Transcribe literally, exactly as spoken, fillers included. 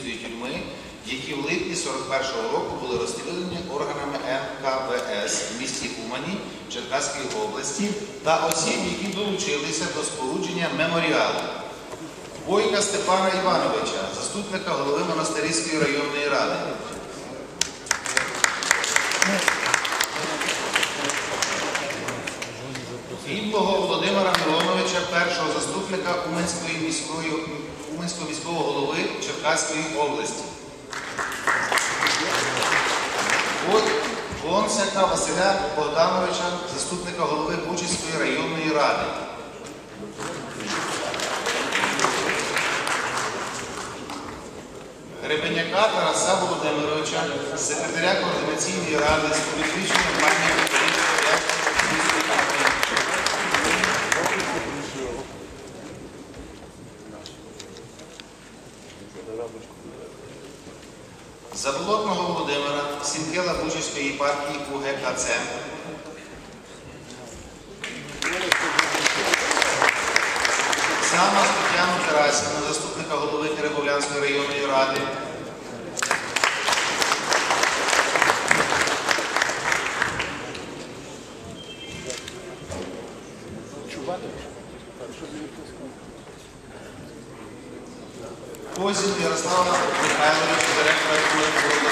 Київської тюрми, які в липні сорок першого року були розстріляні органами ен ка ве ес в місті Умані Черкаської області та осіб, які долучилися до спорудження меморіалу. Бойка Степана Івановича, заступника голови Монастирської районної ради. Підлого Володимира Мироновича, першого заступника Уманської міської, Уманського міського голови Черкаської області. Гонсяка Василя Богдановича, заступника голови Бучицької районної ради. Гребеняка Тараса Володимировича, секретаря Координаційної ради з політичної кампанії Заболотного Володимира, Сінкела Бучицької єпархії у ге ка це. Сама Тетяну Тарасівну, заступника голови Теребовлянської районної ради. Козін Ярослава Михайловича, директора